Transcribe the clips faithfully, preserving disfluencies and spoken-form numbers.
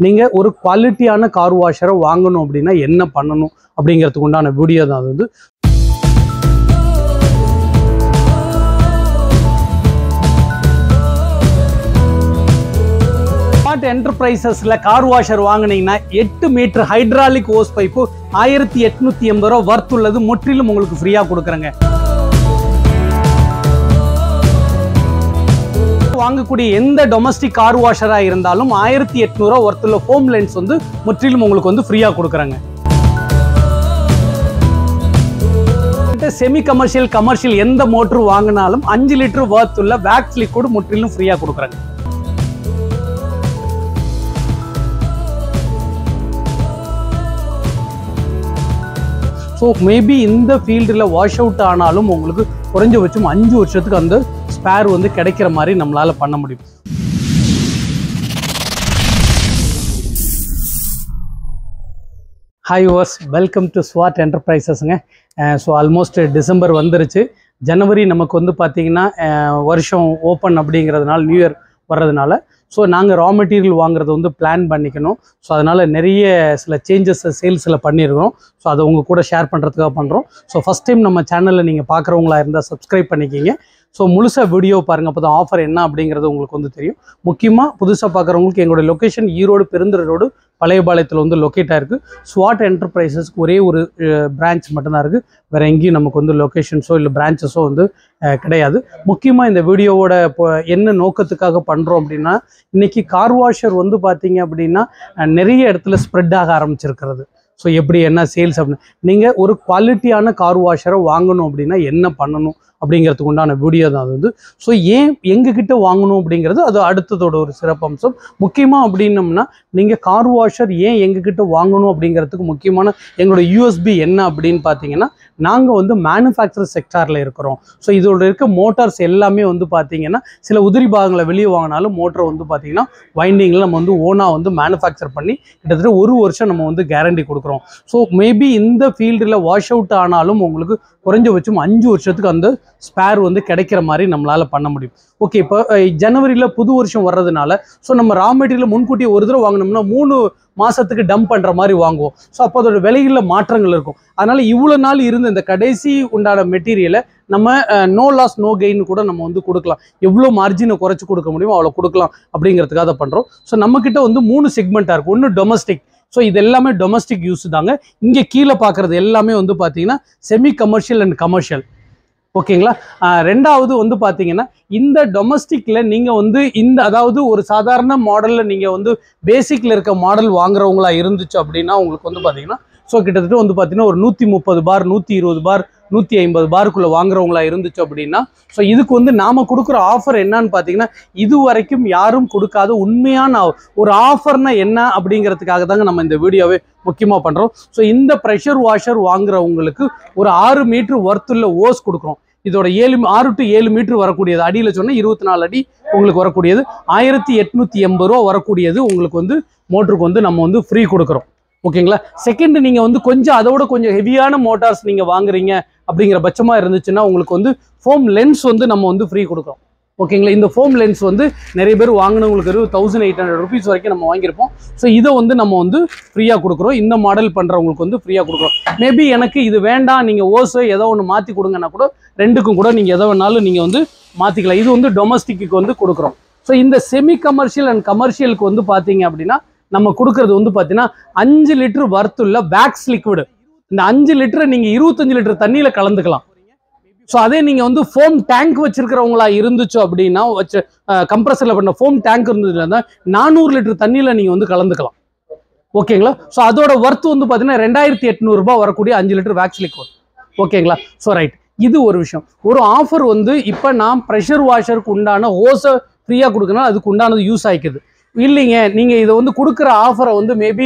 நீங்கள் ஒரு குவாலிட்டியான கார் வாஷரை வாங்கணும் அப்படின்னா என்ன பண்ணணும் அப்படிங்கிறதுக்கு உண்டான வீடியோ தான் அது வந்து. ஸ்மார்ட் என்டர்பிரைசஸ்ல கார் வாஷர் வாங்கினீங்கன்னா எட்டு மீட்டர் ஹைட்ராலிக் ஓஸ் பைப்பு ஆயிரத்தி எட்நூத்தி எண்பது ரூபா வர்த் உள்ளது முற்றிலும் உங்களுக்கு ஃப்ரீயா கொடுக்குறேங்க. வாங்கக்கூடிய எந்த டொமஸ்டிக் கார் வாஷரா இருந்தாலும் ஆயிரத்தி எட்நூறு ரூபா வர்த் உள்ள ஃபோம் லென்ஸ் வந்து முற்றிலும் உங்களுக்கு வந்து ஃப்ரீயா கொடுக்குறாங்க. செமி கமர்ஷியல் கமர்ஷியல் எந்த மோட்டர் வாங்கினாலும் அஞ்சு லிட்டர் வர்த் உள்ள வேக்ஸ் லிக்விட் முற்றிலும் ஃப்ரீயா கொடுக்குறாங்க. ஸோ மேபி இந்த ஃபீல்டில் வாஷ் அவுட் ஆனாலும் உங்களுக்கு குறைஞ்சபட்சம் அஞ்சு வருஷத்துக்கு அந்த ஸ்பேர் வந்து கிடைக்கிற மாதிரி நம்மளால் பண்ண முடியும். Hi yours, welcome to Swat என்டர்பிரைசஸ்ங்க. ஸோ ஆல்மோஸ்ட் டிசம்பர் வந்துருச்சு. ஜனவரி நமக்கு வந்து பார்த்திங்கன்னா வருஷம் ஓப்பன் அப்படிங்கிறதுனால நியூ இயர் வர்றதுனால ஸோ நாங்கள் ரா மெட்டீரியல் வாங்குறது வந்து பிளான் பண்ணிக்கணும். ஸோ அதனால் நிறைய சில சேஞ்சஸ் சேல்ஸில் பண்ணியிருக்கிறோம். ஸோ அதை உங்கள் கூட ஷேர் பண்ணுறதுக்காக பண்ணுறோம். ஸோ ஃபஸ்ட் டைம் நம்ம சேனலில் நீங்கள் பார்க்குறவங்களா இருந்தால் சப்ஸ்கிரைப் பண்ணிக்கிங்க. ஸோ முழுசாக வீடியோ பாருங்கள், அப்போ தான் ஆஃபர் என்ன அப்படிங்கிறது உங்களுக்கு வந்து தெரியும். முக்கியமாக புதுசாக பார்க்குறவங்களுக்கு எங்களோட லொக்கேஷன் ஈரோடு பெருந்துறை ரோடு பழையபாளையத்தில் வந்து லொக்கேட் ஆகிருக்கு. ஸ்வாட் என்டர்பிரைசஸ்க்கு ஒரே ஒரு பிரான்ச் மட்டும்தான் இருக்குது. வேறு எங்கேயும் நமக்கு வந்து லொக்கேஷன்ஸோ இல்லை பிரான்ச்சஸோ வந்து கிடையாது. முக்கியமாக இந்த வீடியோவோட இப்போ என்ன நோக்கத்துக்காக பண்ணுறோம் அப்படின்னா, இன்றைக்கி கார் வாஷர் வந்து பார்த்திங்க அப்படின்னா நிறைய இடத்துல ஸ்ப்ரெட் ஆக ஆரம்பிச்சிருக்கிறது. ஸோ எப்படி என்ன சேல்ஸ் அப்படின்னு நீங்கள் ஒரு குவாலிட்டியான கார் வாஷரை வாங்கணும் அப்படின்னா என்ன பண்ணணும் அப்படிங்கிறதுக்கு உண்டான வீடியோ தான் அது வந்து. ஸோ ஏன் எங்ககிட்ட வாங்கணும் அப்படிங்கிறது அது அடுத்ததோட ஒரு சிறப்பம்சம். முக்கியமாக அப்படின்னம்னா நீங்கள் கார் வாஷர் ஏன் எங்ககிட்ட வாங்கணும் அப்படிங்கிறதுக்கு முக்கியமான எங்களோட யூஎஸ்பி என்ன அப்படின்னு பார்த்தீங்கன்னா, நாங்கள் வந்து மேனுஃபேக்சர் செக்டாரில் இருக்கிறோம். ஸோ இதோட இருக்க மோட்டார்ஸ் எல்லாமே வந்து பார்த்தீங்கன்னா சில உதிரி பாகங்களை வெளியே வாங்கினாலும் மோட்டரை வந்து பார்த்தீங்கன்னா வைண்டிங்கில் நம்ம வந்து ஓனாக வந்து மேனுஃபேக்சர் பண்ணி கிட்டத்தட்ட ஒரு வருஷம் நம்ம வந்து கேரண்டி கொடுக்குறோம். ஸோ மேபி இந்த ஃபீல்டில் வாஷ் அவுட் ஆனாலும் உங்களுக்கு குறைஞ்சபட்சம் அஞ்சு வருஷத்துக்கு அந்த ஸ்பேர் வந்து கிடைக்கிற மாதிரி நம்மளால் பண்ண முடியும். ஓகே, இப்போ ஜனவரியில் புது வருஷம் வர்றதுனால ஸோ நம்ம ரா மெட்டீரியல் முன்கூட்டியே ஒரு தடவை வாங்கினோம்னா மூணு மாதத்துக்கு டம்ப் பண்ணுற மாதிரி வாங்குவோம். ஸோ அப்போ அதோட விலைகளில் மாற்றங்கள் இருக்கும். அதனால் இவ்வளோ நாள் இருந்த இந்த கடைசி உண்டான மெட்டீரியலை நம்ம நோ லாஸ் நோ கெயின் கூட நம்ம வந்து கொடுக்கலாம். எவ்வளோ மார்ஜினை குறைச்சி கொடுக்க முடியுமோ அவ்வளோ கொடுக்கலாம் அப்படிங்கிறதுக்காக தான் பண்ணுறோம். ஸோ நம்மக்கிட்ட வந்து மூணு செக்மெண்ட்டாக இருக்கும். ஒன்று டொமஸ்டிக். ஸோ இது எல்லாமே டொமஸ்டிக் யூஸ் தாங்க. இங்கே கீழே பார்க்குறது எல்லாமே வந்து பார்த்தீங்கன்னா செமி கமர்ஷியல் அண்ட் கமர்ஷியல். ஓகேங்களா. ரெண்டாவது வந்து பார்த்தீங்கன்னா இந்த டொமஸ்டிக்கில் நீங்கள் வந்து இந்த அதாவது ஒரு சாதாரண மாடலில் நீங்கள் வந்து பேசிக்கில் இருக்க மாடல் வாங்குறவங்களா இருந்துச்சு அப்படின்னா உங்களுக்கு வந்து பார்த்தீங்கன்னா ஸோ கிட்டத்தட்ட வந்து பார்த்தீங்கன்னா ஒரு நூற்றி முப்பது பார் நூற்றி இருபது பார் நூற்றி ஐம்பது பாருக்குள்ளே வாங்குறவங்களா இருந்துச்சு அப்படின்னா ஸோ இதுக்கு வந்து நாம் கொடுக்குற ஆஃபர் என்னன்னு பார்த்தீங்கன்னா இது வரைக்கும் யாரும் கொடுக்காத உண்மையான ஒரு ஆஃபர்னா என்ன அப்படிங்கிறதுக்காக தாங்க நம்ம இந்த வீடியோவே முக்கியமாக பண்ணுறோம். ஸோ இந்த ப்ரெஷர் வாஷர் வாங்குறவங்களுக்கு ஒரு ஆறு மீட்ரு ஒர்த்துள்ள ஓஸ் கொடுக்குறோம். இதோட ஏழு ஆறு டு ஏழு மீட்டர் வரக்கூடியது, அடியில் சொன்னால் இருபத்தி நாலு அடி உங்களுக்கு வரக்கூடியது, ஆயிரத்தி எட்நூற்றி எண்பது ரூபா வரக்கூடியது உங்களுக்கு வந்து மோட்டருக்கு வந்து நம்ம வந்து ஃப்ரீ கொடுக்குறோம். ஓகேங்களா. செகண்ட், நீங்கள் வந்து கொஞ்சம் அதோட கொஞ்சம் ஹெவியான மோட்டார்ஸ் நீங்கள் வாங்குறீங்க அப்படிங்கிற பட்சமாக இருந்துச்சுன்னா உங்களுக்கு வந்து ஃபோம் லென்ஸ் வந்து நம்ம வந்து ஃப்ரீ கொடுக்குறோம். ஓகேங்களா. இந்த ஃபோம் லென்ஸ் வந்து நிறைய பேர் வாங்கினவங்களுக்கு தௌசண்ட் எயிட் ஹண்ட்ரட் ருபீஸ் வரைக்கும் நம்ம வாங்கியிருப்போம். ஸோ இதை வந்து நம்ம வந்து ஃப்ரீயாக கொடுக்குறோம். இந்த மாடல் பண்ணுறவங்களுக்கு வந்து ஃப்ரீயாக கொடுக்குறோம். மேபி எனக்கு இது வேண்டாம், நீங்கள் ஓஸோ ஏதோ ஒன்று மாற்றி கொடுங்கன்னா கூட ரெண்டுக்கும் கூட நீங்கள் எதை வேணாலும் நீங்கள் வந்து மாற்றிக்கலாம். இது வந்து டொமஸ்டிக்கு வந்து கொடுக்குறோம். ஸோ இந்த செமி கமர்ஷியல் அண்ட் கமர்ஷியலுக்கு வந்து பார்த்தீங்க அப்படின்னா நம்ம கொடுக்கறது வந்து பார்த்தீங்கன்னா அஞ்சு லிட்டர் வர்த்துள்ள வேக்ஸ் லிக்விடு. இந்த அஞ்சு லிட்டரை நீங்கள் இருபத்தஞ்சு லிட்டர் தண்ணியில் கலந்துக்கலாம். ஸோ அதே நீங்கள் வந்து ஃபோம் டேங்க் வச்சிருக்கிறவங்களா இருந்துச்சு அப்படின்னா வச்சு கம்ப்ரஸரில் பண்ண ஃபோம் டேங்க் இருந்ததுன்னா நானூறு லிட்டர் தண்ணியில் நீங்கள் வந்து கலந்துக்கலாம். ஓகேங்களா. ஸோ அதோட ஒர்த்து வந்து பார்த்தீங்கன்னா ரெண்டாயிரத்தி எட்நூறுபா வரக்கூடிய அஞ்சு லிட்டர் வேக்ஸ் லிக்விட். ஓகேங்களா. ஸோ ரைட், இது ஒரு விஷயம். ஒரு ஆஃபர் வந்து இப்போ நான் ப்ரெஷர் வாஷருக்கு உண்டான ஹோஸை ஃப்ரீயாக கொடுக்கணும், அதுக்கு உண்டானது யூஸ் ஆகிக்குது. இல்லைங்க, நீங்கள் இதை வந்து கொடுக்குற ஆஃபரை வந்து மேபி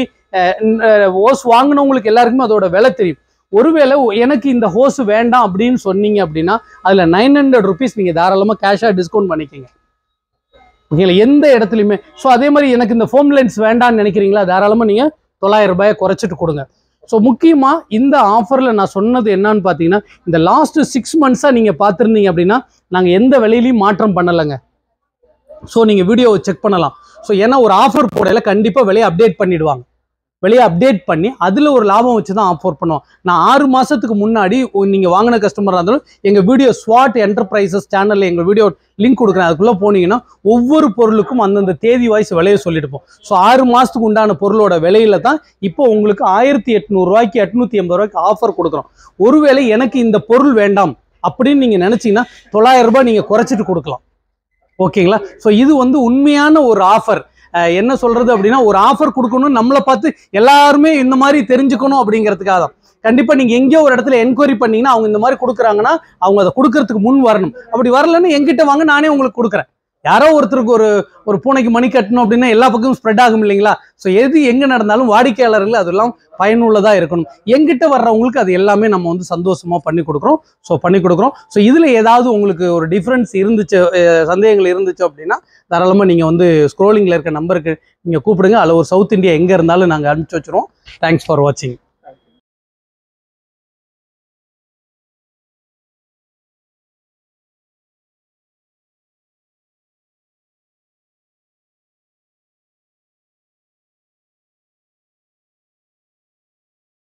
ஹோஸ் வாங்கினவங்களுக்கு எல்லாருக்குமே அதோட விலை தெரியும். ஒருவேளை எனக்கு இந்த ஹோஸ் வேண்டாம் அப்படின்னு சொன்னீங்க அப்படின்னா அதில் நைன் ஹண்ட்ரட் ருபீஸ் நீங்கள் தாராளமாக கேஷாக டிஸ்கவுண்ட் பண்ணிக்கிங்க. ஓகேங்களா, எந்த இடத்துலையுமே. ஸோ அதே மாதிரி எனக்கு இந்த ஃபோம் லென்ஸ் வேண்டாம்னு நினைக்கிறீங்களா, தாராளமாக நீங்கள் தொள்ளாயிரம் ரூபாயை குறைச்சிட்டு கொடுங்க. ஸோ முக்கியமாக இந்த ஆஃபரில் நான் சொன்னது என்னன்னு பார்த்தீங்கன்னா, இந்த லாஸ்ட்டு சிக்ஸ் மந்த்ஸாக நீங்கள் பார்த்துருந்தீங்க அப்படின்னா நாங்கள் எந்த விலையிலையும் மாற்றம் பண்ணலைங்க. ஸோ நீங்கள் வீடியோவை செக் பண்ணலாம். ஸோ ஏன்னா ஒரு ஆஃபர் போடையில கண்டிப்பாக விலையை அப்டேட் பண்ணிடுவாங்க. வெளியே அப்டேட் பண்ணி அதில் ஒரு லாபம் வச்சு தான் ஆஃபர் பண்ணுவோம். நான் ஆறு மாதத்துக்கு முன்னாடி நீங்கள் வாங்கின கஸ்டமராக இருந்தாலும் எங்கள் வீடியோ ஸ்வாட் என்டர்பிரைசஸ் சேனலில் எங்கள் வீடியோ லிங்க் கொடுக்குறேன். அதுக்குள்ளே போனீங்கன்னா ஒவ்வொரு பொருளுக்கும் அந்தந்த தேதி வாய்ஸ் விலையை சொல்லியிருப்போம். ஸோ ஆறு மாதத்துக்கு உண்டான பொருளோட விலையில தான் இப்போ உங்களுக்கு ஆயிரத்தி எட்நூறுரூவாய்க்கு எட்நூற்றி எண்பது ரூபாய்க்கு ஆஃபர் கொடுக்குறோம். ஒருவேளை எனக்கு இந்த பொருள் வேண்டாம் அப்படின்னு நீங்கள் நினச்சிங்கன்னா தொள்ளாயிரம் ரூபாய் நீங்கள் குறைச்சிட்டு கொடுக்கலாம். ஓகேங்களா? ஸோ இது வந்து உண்மையான ஒரு ஆஃபர். என்ன சொல்றது அப்படின்னா, ஒரு ஆஃபர் கொடுக்கணும், நம்மளை பார்த்து எல்லாருமே இந்த மாதிரி தெரிஞ்சுக்கணும் அப்படிங்கிறதுக்காக தான். கண்டிப்பா நீங்க எங்கேயோ ஒரு இடத்துல என்கொயரி பண்ணீங்கன்னா அவங்க இந்த மாதிரி கொடுக்குறாங்கன்னா அவங்க அதை கொடுக்கறதுக்கு முன் வரணும். அப்படி வரலன்னு என்கிட்ட வாங்க, நானே உங்களுக்கு கொடுக்குறேன். யாரோ ஒருத்தருக்கு ஒரு ஒரு பூனைக்கு மணி கட்டணும் அப்படின்னா எல்லா பக்கமும் ஸ்ப்ரெட் ஆகும் இல்லைங்களா? ஸோ எது எங்க நடந்தாலும் வாடிக்கையாளர்கள் அதெல்லாம் பயனுள்ளதா இருக்கணும். எங்கிட்ட வர்றவங்களுக்கு அது எல்லாமே நம்ம வந்து சந்தோஷமா பண்ணி கொடுக்குறோம். ஸோ பண்ணி கொடுக்குறோம். ஸோ இதுல ஏதாவது உங்களுக்கு ஒரு டிஃப்ரென்ஸ் இருந்துச்சு, சந்தேகங்கள் இருந்துச்சு அப்படின்னா தாராளமாக நீங்கள் வந்து ஸ்க்ரோலிங்கில் இருக்க நம்பருக்கு நீங்கள் கூப்பிடுங்க. அதில் ஒரு சவுத் இந்தியா எங்கே இருந்தாலும் நாங்கள் அனுப்பிச்சி வச்சுருவோம். தேங்க்ஸ் ஃபார் வாட்சிங்.